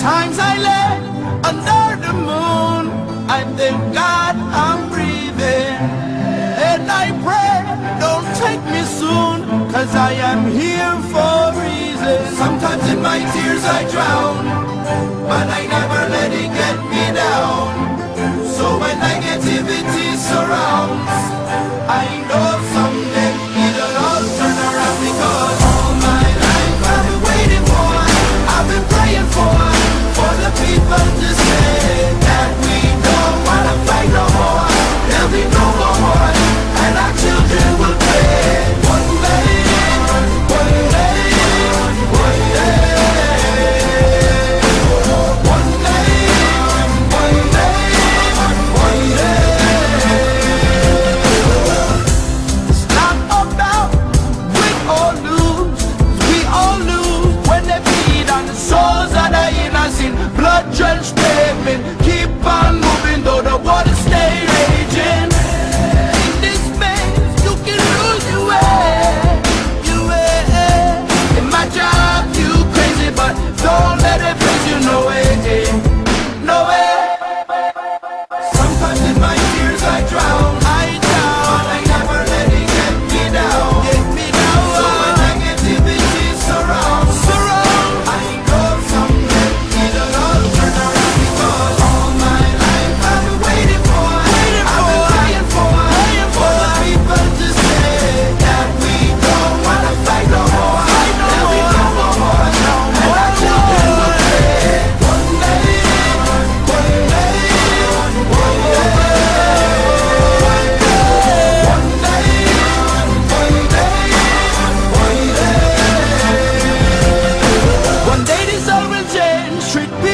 Times I lay under the moon, I thank God I'm breathing. And I pray, don't take me soon, 'cause I am here for a reason. Sometimes in my tears I drown, but I never let it get me down. So when negativity surrounds, I know someday it'll all turn around. Because all my life I've been waiting for, I've been praying for the people to say that we don't wanna fight no more. There'll be no more war, and our children will pay. One day, one day, one day, one day, one day, one day. It's not about win or lose, we all lose when they feed on the souls of the innocent. Blood-drenched pavement, keep on moving though the water stay raging. In this maze, you can lose your way, your way. In my job, you crazy, but don't let it face you, no way, no way. Sometimes in my tears I drown, but I never let it get me down, So when negativity surrounds, I know someday it'll all turn around. Because all my life I've been waiting for, I've been praying for the people to say that we don't wanna fight no more. There'll be no more war, and our children will pay. One day, one day, one day, one day, one day, one day. One day this all will change. Treat people